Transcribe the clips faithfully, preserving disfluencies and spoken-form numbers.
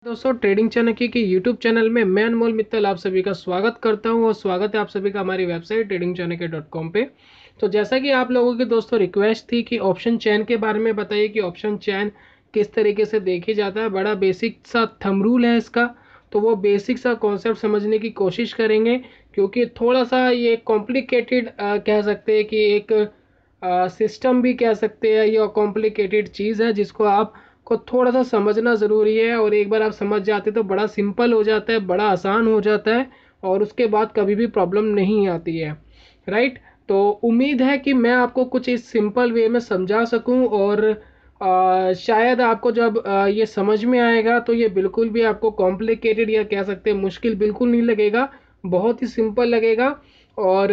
दोस्तों, ट्रेडिंग चाणक्य के YouTube channel में मैं अनमोल मित्तल आप सभी का स्वागत करता हूं और स्वागत है आप सभी का हमारी website trading Chanakya dot com पे। तो जैसा कि आप लोगों की दोस्तों रिक्वेस्ट थी कि ऑप्शन चेन के बारे में बताइए कि ऑप्शन चेन किस तरीके से देखी जाता है। बड़ा बेसिक सा थंब रूल है इसका, तो वो बेसिक सा कॉन्सेप्ट समझने की कोशिश करेंगे क्योंकि थोड़ा सा ये कॉम्प्लिकेटेड कह सकते हैं कि एक सिस्टम भी कह सकते हैं। ये कॉम्प्लिकेटेड चीज़ है जिसको आप को थोड़ा सा समझना ज़रूरी है और एक बार आप समझ जाते तो बड़ा सिंपल हो जाता है, बड़ा आसान हो जाता है और उसके बाद कभी भी प्रॉब्लम नहीं आती है। राइट, तो उम्मीद है कि मैं आपको कुछ इस सिंपल वे में समझा सकूं और आ, शायद आपको जब आ, ये समझ में आएगा तो ये बिल्कुल भी आपको कॉम्प्लिकेटेड या कह सकते हैं मुश्किल बिल्कुल नहीं लगेगा, बहुत ही सिंपल लगेगा। और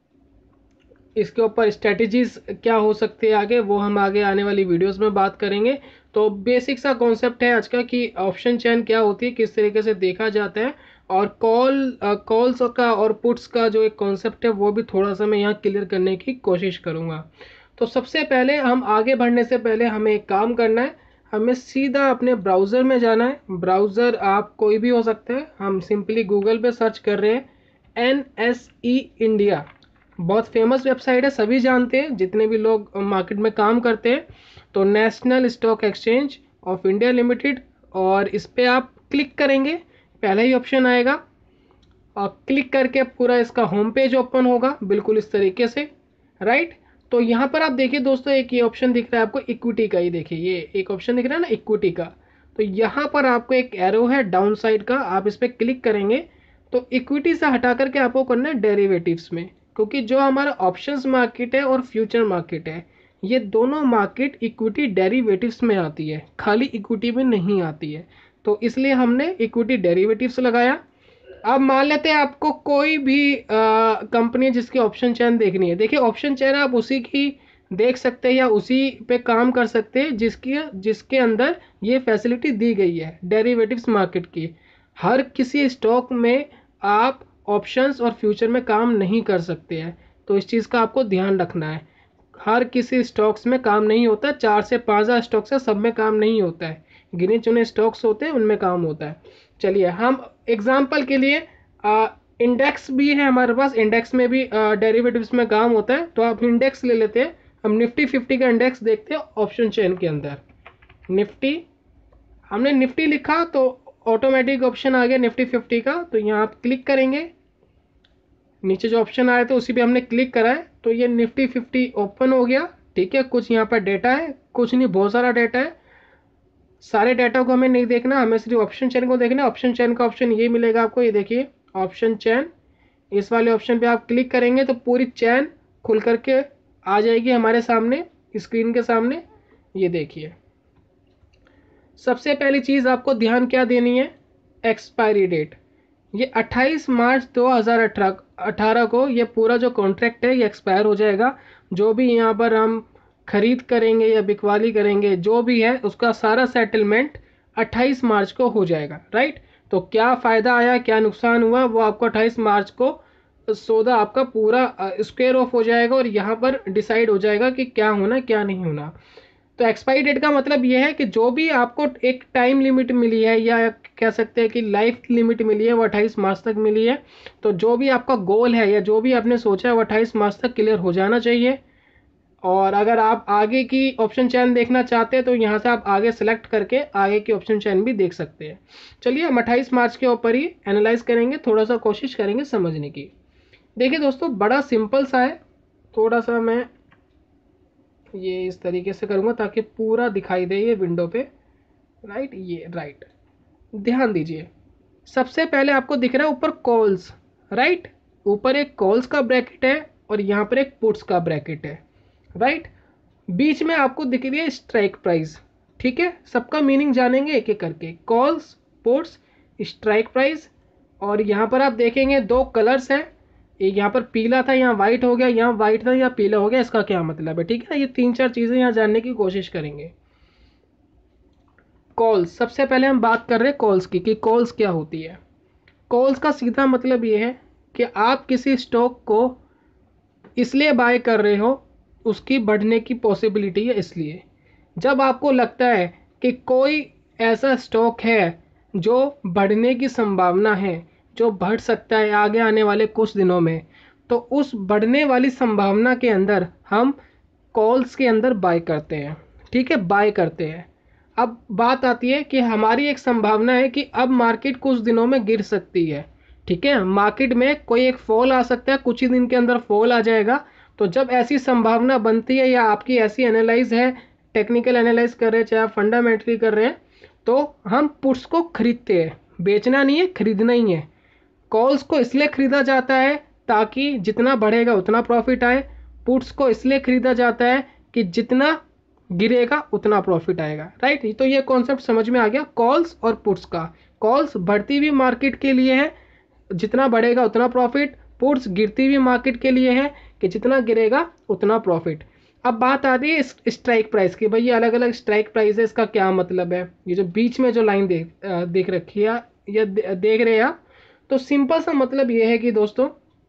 इसके ऊपर स्ट्रेटजीज क्या हो सकती है आगे, वो हम आगे आने वाली वीडियोस में बात करेंगे। तो बेसिक सा कॉन्सेप्ट है आज का कि ऑप्शन चेन क्या होती है, किस तरीके से देखा जाता है और कॉल कॉल्स का और पुट्स का जो एक कॉन्सेप्ट है वो भी थोड़ा सा मैं यहाँ क्लियर करने की कोशिश करूँगा। तो सबसे पहले हम आगे बढ़ने से पहले हमें एक काम करना है, हमें सीधा अपने ब्राउज़र में जाना है। ब्राउज़र आप कोई भी हो सकता है, हम सिंपली गूगल पे सर्च कर रहे हैं एन एस ई इंडिया। बहुत फेमस वेबसाइट है, सभी जानते हैं जितने भी लोग मार्केट में काम करते हैं। तो National Stock Exchange of India Limited, और इस पर आप क्लिक करेंगे, पहला ही ऑप्शन आएगा और क्लिक करके पूरा इसका होम पेज ओपन होगा बिल्कुल इस तरीके से। राइट, तो यहाँ पर आप देखिए दोस्तों, एक ये ऑप्शन दिख रहा है आपको इक्विटी का, ही देखिए ये एक ऑप्शन दिख रहा है ना इक्विटी का। तो यहाँ पर आपको एक एरो है डाउन साइड का, आप इस पर क्लिक करेंगे तो इक्विटी से हटा करके आपको करना है डेरिवेटिव्स में, क्योंकि जो हमारा ऑप्शंस मार्केट है और फ्यूचर मार्केट है ये दोनों मार्केट इक्विटी डेरिवेटिव्स में आती है, खाली इक्विटी में नहीं आती है। तो इसलिए हमने इक्विटी डेरिवेटिव्स लगाया। अब मान लेते हैं आपको कोई भी कंपनी जिसकी ऑप्शन चेन देखनी है, देखिए ऑप्शन चेन आप उसी की देख सकते हैं या उसी पे काम कर सकते हैं जिसकी जिसके अंदर ये फैसिलिटी दी गई है डेरिवेटिव्स मार्केट की। हर किसी स्टॉक में आप ऑप्शंस और फ्यूचर में काम नहीं कर सकते हैं, तो इस चीज़ का आपको ध्यान रखना है। हर किसी स्टॉक्स में काम नहीं होता, चार से पाँच हज़ार स्टॉक्स है, सब में काम नहीं होता है, गिने चुने स्टॉक्स होते हैं उनमें काम होता है। चलिए हम एग्जांपल के लिए इंडेक्स भी है हमारे पास, इंडेक्स में भी डेरिवेटिव्स में काम होता है, तो आप इंडेक्स ले लेते हैं। हम निफ्टी फिफ्टी का इंडेक्स देखते हैं ऑप्शन चेन के अंदर। निफ्टी, हमने निफ्टी लिखा तो ऑटोमेटिक ऑप्शन आ गया निफ्टी फिफ्टी का, तो यहाँ आप क्लिक करेंगे, नीचे जो ऑप्शन आया था उसी पे हमने क्लिक करा है तो ये निफ्टी फिफ्टी ओपन हो गया। ठीक है, कुछ यहाँ पर डेटा है, कुछ नहीं बहुत सारा डेटा है। सारे डाटा को हमें नहीं देखना, हमें सिर्फ ऑप्शन चेन को देखना है। ऑप्शन चेन का ऑप्शन ये मिलेगा आपको, ये देखिए ऑप्शन चेन, इस वाले ऑप्शन पे आप क्लिक करेंगे तो पूरी चेन खुल करके आ जाएगी हमारे सामने, स्क्रीन के सामने। ये देखिए सबसे पहली चीज़ आपको ध्यान क्या देनी है, एक्सपायरी डेट। ये अट्ठाईस मार्च दो हज़ार अठारह को ये पूरा जो कॉन्ट्रैक्ट है ये एक्सपायर हो जाएगा। जो भी यहाँ पर हम खरीद करेंगे या बिकवाली करेंगे जो भी है उसका सारा सेटलमेंट अट्ठाईस मार्च को हो जाएगा। राइट, तो क्या फ़ायदा आया क्या नुकसान हुआ वो आपको अट्ठाईस मार्च को सौदा आपका पूरा स्क्वायर ऑफ हो जाएगा और यहाँ पर डिसाइड हो जाएगा कि क्या होना क्या नहीं होना। तो एक्सपायरी डेट का मतलब ये है कि जो भी आपको एक टाइम लिमिट मिली है या कह सकते हैं कि लाइफ लिमिट मिली है वो अट्ठाईस मार्च तक मिली है। तो जो भी आपका गोल है या जो भी आपने सोचा है वो अट्ठाईस मार्च तक क्लियर हो जाना चाहिए। और अगर आप आगे की ऑप्शन चेन देखना चाहते हैं तो यहाँ से आप आगे सेलेक्ट करके आगे की ऑप्शन चेन भी देख सकते हैं। चलिए हम अट्ठाईस मार्च के ऊपर ही एनालाइज करेंगे, थोड़ा सा कोशिश करेंगे समझने की। देखिए दोस्तों बड़ा सिंपल सा है, थोड़ा सा मैं ये इस तरीके से करूँगा ताकि पूरा दिखाई दे ये विंडो पे। राइट, ये राइट, ध्यान दीजिए। सबसे पहले आपको दिख रहा है ऊपर कॉल्स। राइट, ऊपर एक कॉल्स का ब्रैकेट है और यहाँ पर एक पुट्स का ब्रैकेट है। राइट, बीच में आपको दिख रही है स्ट्राइक प्राइस। ठीक है, सबका मीनिंग जानेंगे एक एक करके, कॉल्स, पुट्स, स्ट्राइक प्राइस। और यहाँ पर आप देखेंगे दो कलर्स हैं, एक यहाँ पर पीला था यहाँ वाइट हो गया, यहाँ वाइट था यहाँ पीला हो गया, इसका क्या मतलब है। ठीक है, ये तीन चार चीज़ें यहाँ जानने की कोशिश करेंगे। कॉल्स, सबसे पहले हम बात कर रहे हैं कॉल्स की कि कॉल्स क्या होती है। कॉल्स का सीधा मतलब ये है कि आप किसी स्टॉक को इसलिए बाय कर रहे हो उसकी बढ़ने की पॉसिबिलिटी है, इसलिए जब आपको लगता है कि कोई ऐसा स्टॉक है जो बढ़ने की संभावना है, जो बढ़ सकता है आगे आने वाले कुछ दिनों में, तो उस बढ़ने वाली संभावना के अंदर हम कॉल्स के अंदर बाय करते हैं। ठीक है, बाय करते हैं। अब बात आती है कि हमारी एक संभावना है कि अब मार्केट कुछ दिनों में गिर सकती है। ठीक है, मार्केट में कोई एक फॉल आ सकता है, कुछ ही दिन के अंदर फॉल आ जाएगा। तो जब ऐसी संभावना बनती है या आपकी ऐसी एनालाइज है, टेक्निकल एनालाइज कर रहे हैं चाहे फंडामेंटली कर रहे हैं, तो हम पुट्स को खरीदते हैं। बेचना नहीं है, खरीदना ही है। कॉल्स को इसलिए खरीदा जाता है ताकि जितना बढ़ेगा उतना प्रॉफिट आए। पुट्स को इसलिए खरीदा जाता है कि जितना गिरेगा उतना प्रॉफिट आएगा। राइट, तो ये कॉन्सेप्ट समझ में आ गया कॉल्स और पुट्स का। कॉल्स बढ़ती हुई मार्केट के लिए है, जितना बढ़ेगा उतना प्रॉफिट। पुट्स गिरती हुई मार्केट के लिए है कि जितना गिरेगा उतना प्रॉफिट। अब बात आती है स्ट्राइक प्राइस की। भाई ये अलग अलग स्ट्राइक प्राइस है, इसका क्या मतलब है? ये जो बीच में जो लाइन देख देख रखी है या देख रहे हैं आप, तो सिंपल सा मतलब ये है कि दोस्तों,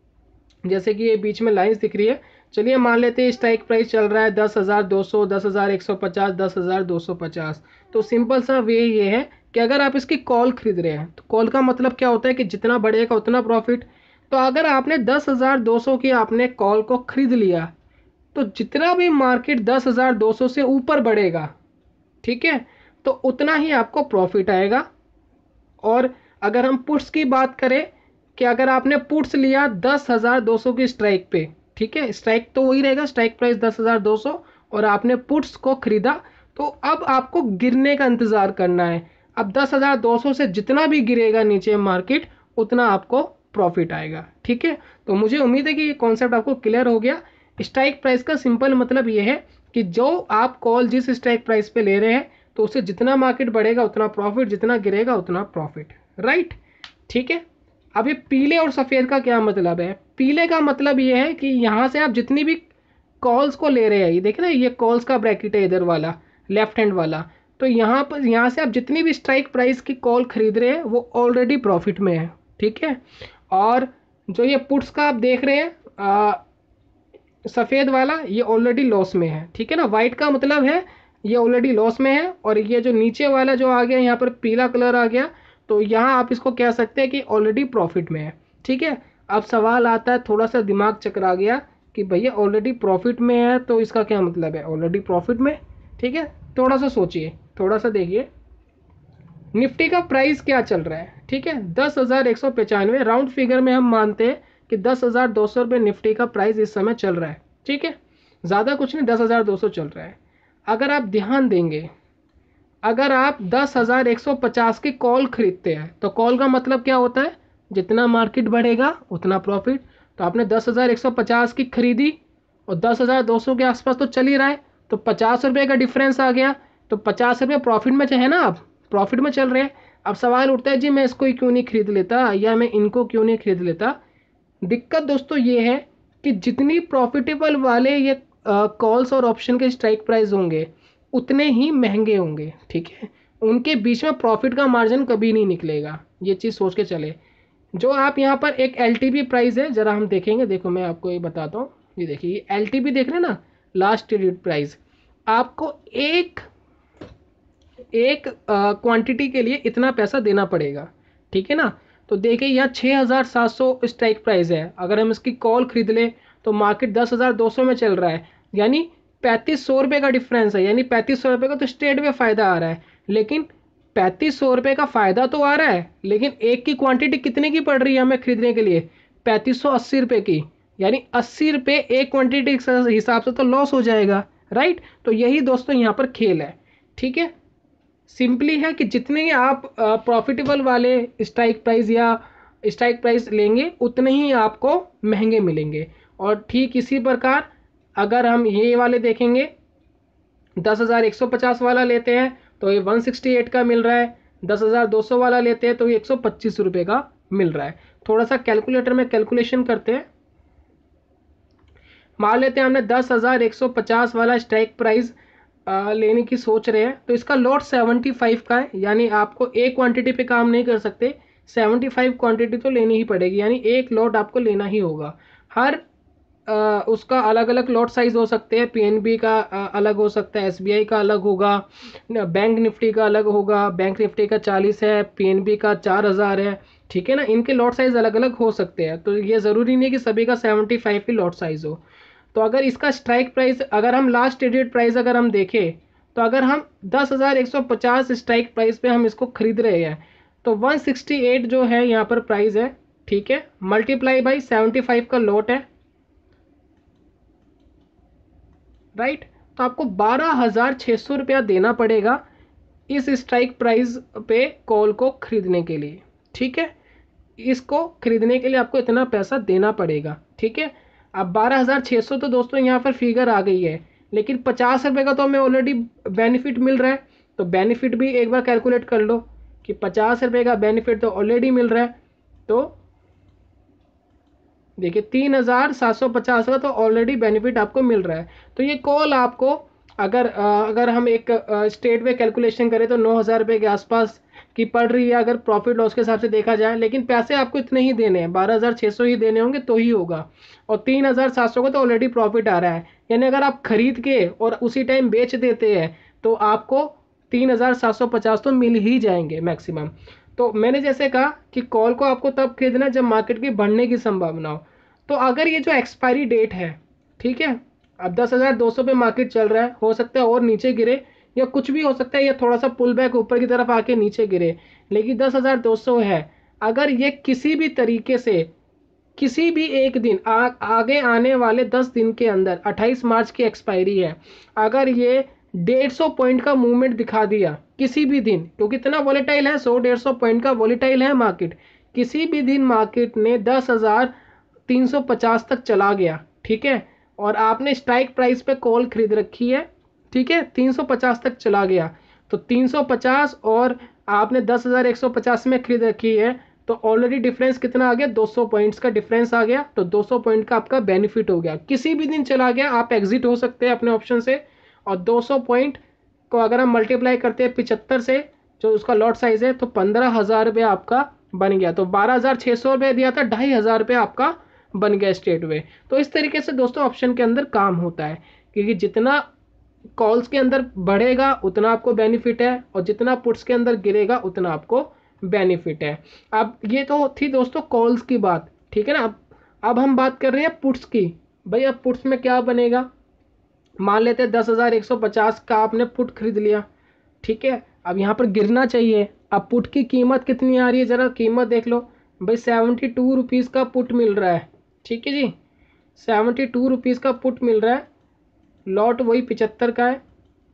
जैसे कि ये बीच में लाइंस दिख रही है, चलिए मान लेते हैं स्ट्राइक प्राइस चल रहा है दस हज़ार दो सौ, दस हज़ार एक सौ पचास, दस हज़ार दो सौ पचास। तो सिंपल सा वे ये है कि अगर आप इसकी कॉल खरीद रहे हैं तो कॉल का मतलब क्या होता है कि जितना बढ़ेगा उतना प्रॉफिट। तो अगर आपने दस हज़ार दो सौ की आपने कॉल को खरीद लिया, तो जितना भी मार्केट दस हज़ार दो सौ से ऊपर बढ़ेगा, ठीक है, तो उतना ही आपको प्रॉफिट आएगा। और अगर हम पुट्स की बात करें कि अगर आपने पुट्स लिया दस हज़ार दो सौ की स्ट्राइक पे, ठीक है, स्ट्राइक तो वही रहेगा, स्ट्राइक प्राइस दस हज़ार दो सौ, और आपने पुट्स को खरीदा, तो अब आपको गिरने का इंतज़ार करना है। अब दस हज़ार दो सौ से जितना भी गिरेगा नीचे मार्केट, उतना आपको प्रॉफिट आएगा। ठीक है, तो मुझे उम्मीद है कि ये कॉन्सेप्ट आपको क्लियर हो गया। स्ट्राइक प्राइस का सिंपल मतलब ये है कि जो आप कॉल जिस स्ट्राइक प्राइस पे ले रहे हैं, तो उससे जितना मार्केट बढ़ेगा उतना प्रॉफिट, जितना गिरेगा उतना प्रॉफिट। राइट, ठीक है। अब ये पीले और सफ़ेद का क्या मतलब है? पीले का मतलब ये है कि यहाँ से आप जितनी भी कॉल्स को ले रहे हैं, ये देखें ना, ये कॉल्स का ब्रैकेट है इधर वाला, लेफ्ट हैंड वाला, तो यहाँ पर यहाँ से आप जितनी भी स्ट्राइक प्राइस की कॉल खरीद रहे हैं वो ऑलरेडी प्रॉफिट में है। ठीक है, और जो ये पुट्स का आप देख रहे हैं सफ़ेद वाला, ये ऑलरेडी लॉस में है। ठीक है ना, वाइट का मतलब है ये ऑलरेडी लॉस में है, और ये जो नीचे वाला जो आ गया यहाँ पर पीला कलर आ गया, तो यहाँ आप इसको कह सकते हैं कि ऑलरेडी प्रॉफिट में है। ठीक है, अब सवाल आता है, थोड़ा सा दिमाग चकरा गया कि भैया ऑलरेडी प्रॉफिट में है तो इसका क्या मतलब है ऑलरेडी प्रॉफिट में। ठीक है, थोड़ा सा सोचिए, थोड़ा सा देखिए निफ्टी का प्राइस क्या चल रहा है। ठीक है, दस हज़ार एक सौ पचानवे राउंड फिगर में हम मानते हैं कि दस हज़ार दो सौ रुपये निफ्टी का प्राइस इस समय चल रहा है। ठीक है, ज़्यादा कुछ नहीं, दस हज़ार दो सौ चल रहा है। अगर आप ध्यान देंगे, अगर आप दस हज़ार एक सौ पचास की कॉल खरीदते हैं, तो कॉल का मतलब क्या होता है? जितना मार्केट बढ़ेगा उतना प्रॉफिट। तो आपने दस हज़ार एक सौ पचास की खरीदी और दस हज़ार दो सौ के आसपास तो चल ही रहा है, तो पचास रुपये का डिफरेंस आ गया, तो पचास रुपये प्रॉफिट में है ना, आप प्रॉफिट में चल रहे हैं। अब सवाल उठता है जी मैं इसको क्यों नहीं खरीद लेता, या मैं इनको क्यों नहीं खरीद लेता। दिक्कत दोस्तों ये है कि जितनी प्रॉफिटेबल वाले ये कॉल्स और ऑप्शन के स्ट्राइक प्राइस होंगे उतने ही महंगे होंगे। ठीक है, उनके बीच में प्रॉफिट का मार्जिन कभी नहीं निकलेगा, ये चीज़ सोच के चले। जो आप यहाँ पर एक एल टी बी प्राइस है, ज़रा हम देखेंगे, देखो मैं आपको ये बताता हूँ, ये देखिए ये एल टी बी देख रहे हैं ना, लास्ट ट्रेडेड प्राइस, आपको एक एक क्वांटिटी के लिए इतना पैसा देना पड़ेगा। ठीक है ना, तो देखिए यहाँ छः हज़ार सात सौ स्ट्राइक प्राइस है, अगर हम इसकी कॉल खरीद लें तो मार्केट दस हज़ार दो सौ में चल रहा है, यानी पैंतीस सौ रुपये का डिफरेंस है, यानी पैंतीस सौ रुपये का तो स्ट्रेट में फ़ायदा आ रहा है। लेकिन पैंतीस सौ रुपये का फ़ायदा तो आ रहा है, लेकिन एक की क्वांटिटी कितने की पड़ रही है हमें खरीदने के लिए? पैंतीस सौ अस्सी रुपये की, यानी अस्सी रुपये एक क्वांटिटी के हिसाब से तो लॉस हो जाएगा। राइट, तो यही दोस्तों यहाँ पर खेल है। ठीक है, सिंपली है कि जितने ही आप प्रॉफिटेबल वाले स्ट्राइक प्राइस या स्ट्राइक प्राइस लेंगे उतने ही आपको महंगे मिलेंगे। और ठीक इसी प्रकार अगर हम ये वाले देखेंगे, दस हज़ार एक सौ पचास वाला लेते हैं तो ये एक सौ अड़सठ का मिल रहा है, दस हज़ार दो सौ वाला लेते हैं तो ये एक सौ पच्चीस रुपये का मिल रहा है। थोड़ा सा कैलकुलेटर में कैलकुलेशन करते हैं, मान लेते हैं हमने दस हज़ार एक सौ पचास वाला स्ट्राइक प्राइस आ, लेने की सोच रहे हैं, तो इसका लॉट पचहत्तर का है, यानी आपको एक क्वांटिटी पे काम नहीं कर सकते, पचहत्तर क्वांटिटी तो लेनी ही पड़ेगी, यानी एक लॉट आपको लेना ही होगा। हर अ, उसका अलग अलग लॉट साइज हो सकते हैं। पीएनबी का अ, अलग हो सकता है, एसबीआई का अलग होगा, न, बैंक निफ्टी का अलग होगा। बैंक निफ्टी का चालीस है, पीएनबी का चार हज़ार है, ठीक है ना। इनके लॉट साइज अलग अलग हो सकते हैं, तो ये ज़रूरी नहीं है कि सभी का सेवेंटी फाइव की लॉट साइज हो। तो अगर इसका स्ट्राइक प्राइस, अगर हम लास्ट ट्रेडेड प्राइस अगर हम देखें, तो अगर हम दस हज़ार एक सौ पचास स्ट्राइक प्राइस पे हम इसको खरीद रहे हैं, तो वन सिक्सटी एट जो है यहाँ पर प्राइस है, ठीक है, मल्टीप्लाई बाई सेवेंटी फाइव का लॉट है, राइट। तो आपको बारह हज़ार छः सौ रुपया देना पड़ेगा इस स्ट्राइक प्राइस पे कॉल को खरीदने के लिए, ठीक है। इसको खरीदने के लिए आपको इतना पैसा देना पड़ेगा, ठीक है। अब बारह हज़ार छः सौ तो दोस्तों यहाँ पर फिगर आ गई है, लेकिन पचास रुपये का तो हमें ऑलरेडी बेनिफिट मिल रहा है। तो बेनिफिट भी एक बार कैलकुलेट कर लो कि पचास रुपये का बेनिफिट तो ऑलरेडी मिल रहा है। तो देखिए तीन हज़ार सात सौ पचास का तो ऑलरेडी बेनिफिट आपको मिल रहा है। तो ये कॉल आपको अगर अ, अगर हम एक स्टेट में कैलकुलेशन करें तो नौ हज़ार रुपये के आसपास की पड़ रही है, अगर प्रॉफिट लॉस के हिसाब से देखा जाए। लेकिन पैसे आपको इतने ही देने हैं, बारह हज़ार छः सौ ही देने होंगे तो ही होगा। और तीन हज़ार सात सौ का तो ऑलरेडी प्रॉफिट आ रहा है, यानी अगर आप खरीद के और उसी टाइम बेच देते हैं तो आपको तीन हज़ार सात सौ पचास तो मिल ही जाएंगे मैक्सिमम। तो मैंने जैसे कहा कि कॉल को आपको तब खरीदना जब मार्केट की बढ़ने की संभावना हो। तो अगर ये जो एक्सपायरी डेट है, ठीक है, अब दस हज़ार दो सौ पे मार्केट चल रहा है, हो सकता है और नीचे गिरे या कुछ भी हो सकता है, या थोड़ा सा पुल बैक ऊपर की तरफ आके नीचे गिरे, लेकिन दस हज़ार दो सौ है। अगर ये किसी भी तरीके से किसी भी एक दिन आ, आगे आने वाले दस दिन के अंदर, अट्ठाईस मार्च की एक्सपायरी है, अगर ये डेढ़ सौ पॉइंट का मूवमेंट दिखा दिया किसी भी दिन, क्योंकि इतना वॉलेटाइल है, सौ डेढ़ सौ पॉइंट का वॉलेटाइल है मार्केट, किसी भी दिन मार्केट ने दस हज़ार तीन सौ पचास तक चला गया, ठीक है, और आपने स्ट्राइक प्राइस पे कॉल खरीद रखी है, ठीक है, तीन सौ पचास तक चला गया, तो तीन सौ पचास और आपने दस हज़ार एक सौ पचास में खरीद रखी है, तो ऑलरेडी डिफरेंस कितना आ गया, दो सौ पॉइंट्स का डिफरेंस आ गया। तो दो सौ पॉइंट का आपका बेनिफिट हो गया। किसी भी दिन चला गया आप एग्जिट हो सकते हैं अपने ऑप्शन से, और दो सौ पॉइंट को अगर हम मल्टीप्लाई करते हैं पिचहत्तर से, जो उसका लॉट साइज है, तो पंद्रह हज़ार रुपये आपका बन गया। तो बारह हज़ार छः सौ रुपये दिया था, ढाई हज़ार रुपये आपका बन गया स्ट्रेट वे। तो इस तरीके से दोस्तों ऑप्शन के अंदर काम होता है, क्योंकि जितना कॉल्स के अंदर बढ़ेगा उतना आपको बेनिफिट है, और जितना पुट्स के अंदर गिरेगा उतना आपको बेनिफिट है। अब ये तो थी दोस्तों कॉल्स की बात, ठीक है ना। अब अब हम बात कर रहे हैं पुट्स की। भाई अब पुट्स में क्या बनेगा, मान लेते हैं दस हज़ार एक सौ पचास का आपने पुट खरीद लिया, ठीक है। अब यहाँ पर गिरना चाहिए, अब पुट की कीमत कितनी आ रही है, ज़रा कीमत देख लो भाई, सेवेंटी टू रुपीज़ का पुट मिल रहा है, ठीक है जी, सेवेंटी टू रुपीज़ का पुट मिल रहा है, लॉट वही पिचहत्तर का है।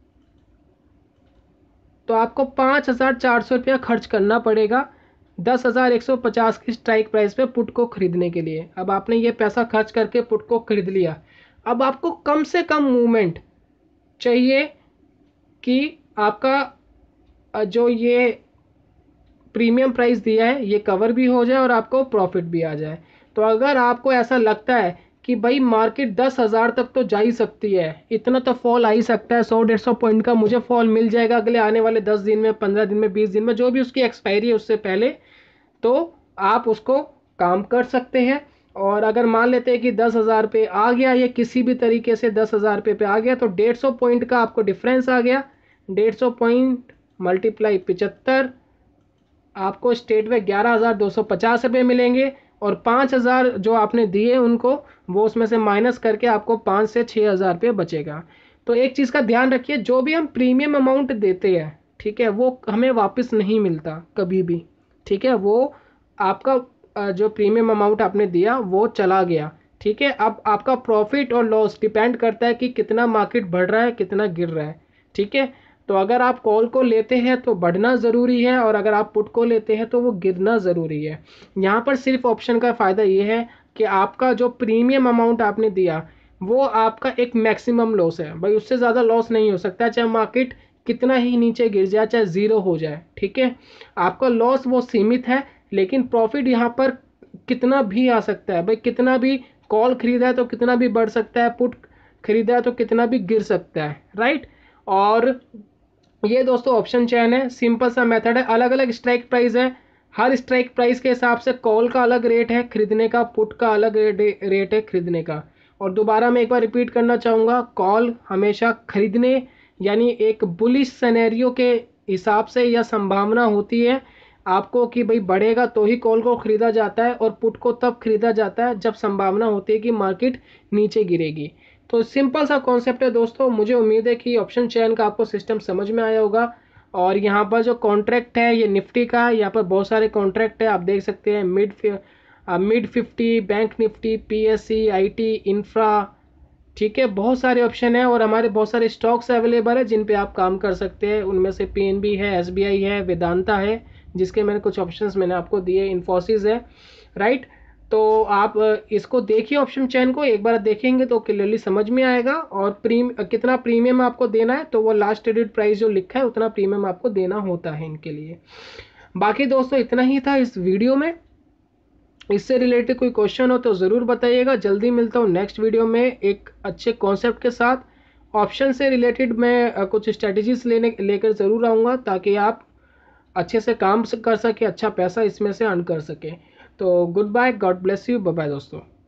तो आपको पाँच हज़ार चार सौ रुपया खर्च करना पड़ेगा दस हज़ार एक सौ पचास की स्ट्राइक प्राइस पे पुट को खरीदने के लिए। अब आपने ये पैसा खर्च करके पुट को खरीद लिया, अब आपको कम से कम मूवमेंट चाहिए कि आपका जो ये प्रीमियम प्राइस दिया है ये कवर भी हो जाए और आपको प्रॉफिट भी आ जाए। तो अगर आपको ऐसा लगता है कि भाई मार्केट दस हज़ार तक तो जा ही सकती है, इतना तो फॉल आ ही सकता है, सौ डेढ़ सौ पॉइंट का मुझे फॉल मिल जाएगा अगले आने वाले दस दिन में, पंद्रह दिन में, बीस दिन में, जो भी उसकी एक्सपायरी है उससे पहले, तो आप उसको काम कर सकते हैं। और अगर मान लेते हैं कि दस हज़ार पे आ गया, ये किसी भी तरीके से दस हज़ार रुपये पे आ गया, तो डेढ़ सौ पॉइंट का आपको डिफरेंस आ गया, डेढ़ सौ पॉइंट मल्टीप्लाई पिचहत्तर, आपको स्टेट में ग्यारह हज़ार दो सौ पचास रुपये मिलेंगे, और पाँच हज़ार जो आपने दिए उनको वो उसमें से माइनस करके आपको पाँच से छः हज़ार रुपये बचेगा। तो एक चीज़ का ध्यान रखिए, जो भी हम प्रीमियम अमाउंट देते हैं, ठीक है, वो हमें वापस नहीं मिलता कभी भी, ठीक है, वो आपका जो प्रीमियम अमाउंट आपने दिया वो चला गया, ठीक है। अब आपका प्रॉफिट और लॉस डिपेंड करता है कि कितना मार्केट बढ़ रहा है कितना गिर रहा है, ठीक है। तो अगर आप कॉल को लेते हैं तो बढ़ना ज़रूरी है, और अगर आप पुट को लेते हैं तो वो गिरना ज़रूरी है। यहाँ पर सिर्फ ऑप्शन का फ़ायदा ये है कि आपका जो प्रीमियम अमाउंट आपने दिया वो आपका एक मैक्सिमम लॉस है, भाई उससे ज़्यादा लॉस नहीं हो सकता, चाहे मार्केट कितना ही नीचे गिर जाए, चाहे ज़ीरो हो जाए, ठीक है। आपका लॉस वो सीमित है, लेकिन प्रॉफिट यहाँ पर कितना भी आ सकता है, भाई कितना भी कॉल खरीदा है तो कितना भी बढ़ सकता है, पुट खरीदा है तो कितना भी गिर सकता है, राइट। और ये दोस्तों ऑप्शन चयन है, सिंपल सा मेथड है, अलग अलग स्ट्राइक प्राइस है, हर स्ट्राइक प्राइस के हिसाब से कॉल का अलग रेट है खरीदने का, पुट का अलग रेट है खरीदने का, और दोबारा मैं एक बार रिपीट करना चाहूँगा, कॉल हमेशा खरीदने यानी एक बुलिश सिनेरियो के हिसाब से या संभावना होती है आपको कि भाई बढ़ेगा तो ही कॉल को खरीदा जाता है, और पुट को तब खरीदा जाता है जब संभावना होती है कि मार्केट नीचे गिरेगी। तो सिंपल सा कॉन्सेप्ट है दोस्तों। मुझे उम्मीद है कि ऑप्शन चयन का आपको सिस्टम समझ में आया होगा। और यहाँ पर जो कॉन्ट्रैक्ट है ये निफ्टी का है, यहाँ पर बहुत सारे कॉन्ट्रैक्ट है, आप देख सकते हैं mid mid fifty, bank Nifty, PSC, IT, infra, ठीक है, बहुत सारे ऑप्शन है और हमारे बहुत सारे स्टॉक्स अवेलेबल है जिन पे आप काम कर सकते हैं। उनमें से पीएनबी है, एसबीआई है, वेदांता है, जिसके मैंने कुछ ऑप्शंस मैंने आपको दिए, इन्फोसिस है, राइट। तो आप इसको देखिए, ऑप्शन चयन को एक बार देखेंगे तो क्लियरली समझ में आएगा। और प्रीम कितना प्रीमियम आपको देना है, तो वो लास्ट ट्रेडेड प्राइस जो लिखा है उतना प्रीमियम आपको देना होता है इनके लिए। बाकी दोस्तों इतना ही था इस वीडियो में। इससे रिलेटेड कोई क्वेश्चन हो तो ज़रूर बताइएगा। जल्दी मिलता हूँ नेक्स्ट वीडियो में एक अच्छे कॉन्सेप्ट के साथ। ऑप्शन से रिलेटेड मैं कुछ स्ट्रेटजीज लेने लेकर ज़रूर आऊँगा ताकि आप अच्छे से काम कर सके, अच्छा पैसा इसमें से अर्न कर सके। तो good bye, God bless you, bye bye दोस्तों।